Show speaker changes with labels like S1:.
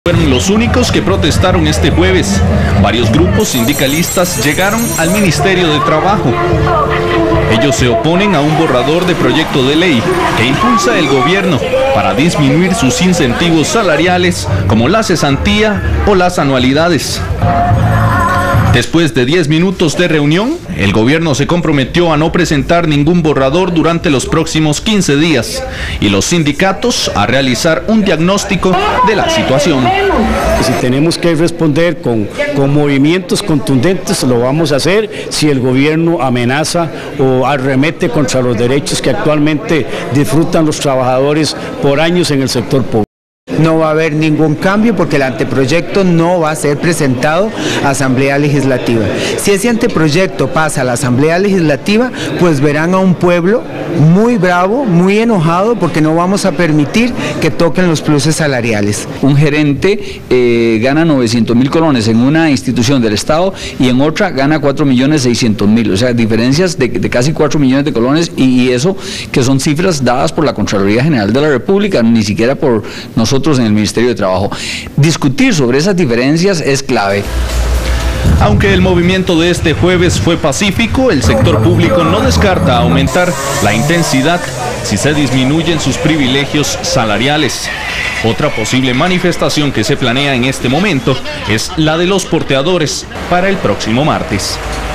S1: Fueron los únicos que protestaron este jueves. Varios grupos sindicalistas llegaron al Ministerio de Trabajo. Ellos se oponen a un borrador de proyecto de ley que impulsa el gobierno para disminuir sus incentivos salariales como la cesantía o las anualidades. Después de 10 minutos de reunión, el gobierno se comprometió a no presentar ningún borrador durante los próximos 15 días y los sindicatos a realizar un diagnóstico de la situación.
S2: Si tenemos que responder con movimientos contundentes, lo vamos a hacer si el gobierno amenaza o arremete contra los derechos que actualmente disfrutan los trabajadores por años en el sector público.
S3: No va a haber ningún cambio porque el anteproyecto no va a ser presentado a Asamblea Legislativa. Si ese anteproyecto pasa a la Asamblea Legislativa, pues verán a un pueblo muy bravo, muy enojado, porque no vamos a permitir que toquen los pluses salariales.
S4: Un gerente gana 900.000 colones en una institución del Estado y en otra gana 4.600.000, o sea, diferencias de casi 4 millones de colones, y eso que son cifras dadas por la Contraloría General de la República, ni siquiera por nosotros en el Ministerio de Trabajo. Discutir sobre esas diferencias es clave.
S1: Aunque el movimiento de este jueves fue pacífico, el sector público no descarta aumentar la intensidad si se disminuyen sus privilegios salariales. Otra posible manifestación que se planea en este momento es la de los porteadores para el próximo martes.